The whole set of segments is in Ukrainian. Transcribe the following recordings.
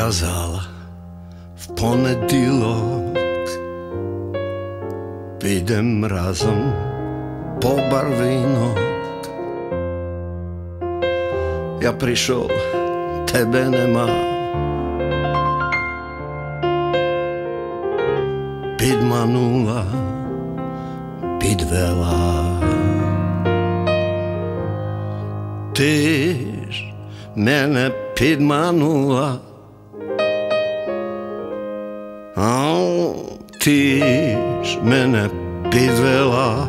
казала в понеділок підем разом по барвінок. Я прийшов, тебе нема. Підманула, підвела. Ти ж мене підманула. Ти ж мене підвела.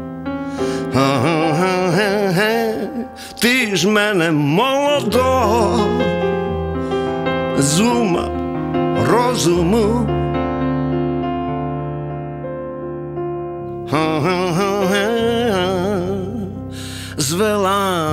Ти ж мене молодого з ума розуму звела.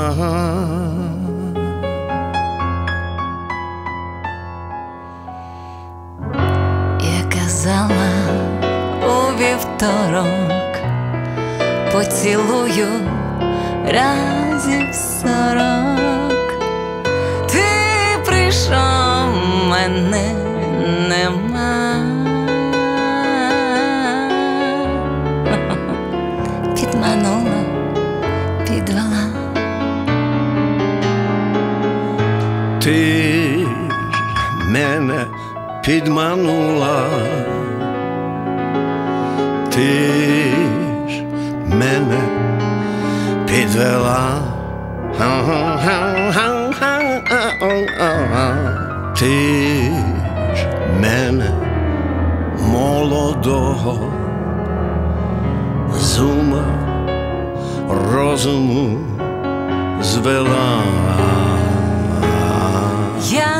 Я казала у вівторок поцілую разів 40. Ти прийшов, мене нема. Підманула, підвела. Ти ж мене підманула. Ти ж мене підвела. Ти ж мене молодого з ума розуму звела. Я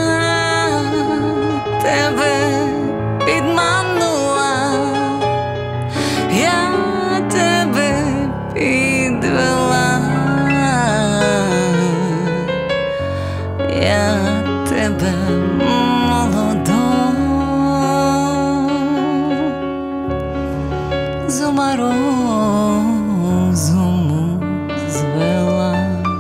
тебе підманула, я тебе підвела, я тебе молодого з ума розуму звела.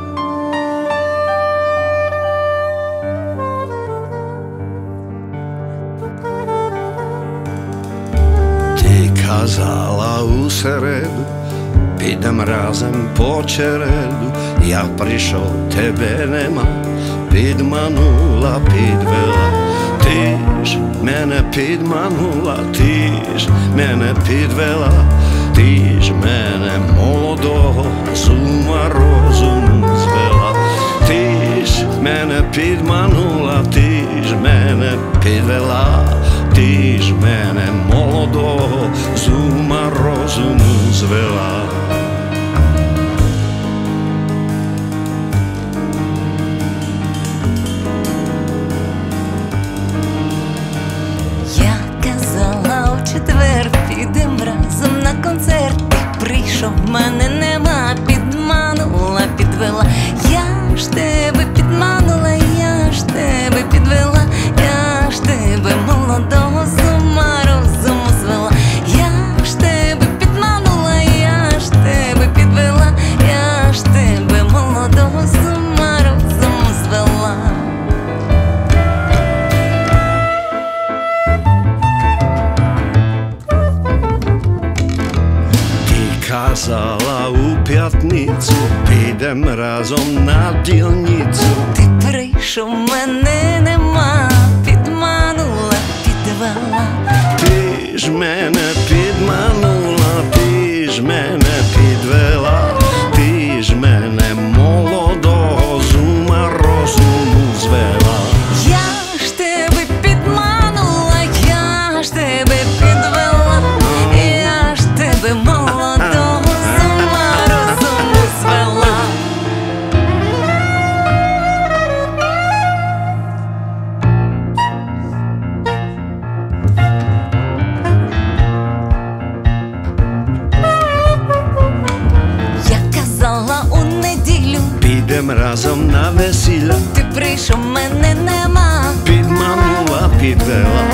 Казала у середу, підем разом по череду. Я прийшов, тебе нема. Підманула, підвела. Ти ж мене підманула, ти ж мене підвела. Ти ж мене молодого з ума розуму звела. Ти ж мене підманула, ти ж мене підвела. Ти ж мене молодого з ума розуму звела. Я казала у четвер підем разом на концерт. Ти прийшов, мене нема. Підманула, підвела. Я ж тебе підманула, я ж тебе підвела. Я ж тебе молодого з ума розуму звела. Я ж тебе підманула, я ж тебе підвела. Я ж тебе молодого з ума розуму звела. Казала у п'ятницю, підем разом на дільницю. Ти прийшов, мене нема. Підманула, підвела. Ти ж мене підманула, ти ж мене підвела. Ти ж мене молодого з ума розуму звела. Я ж тебе підманула, я ж тебе підвела. Я ж тебе молодого з ума розуму звела. Я казала у неділю, Підем разом на весілля. ти прийшов, мене нема. Підманула, підвела.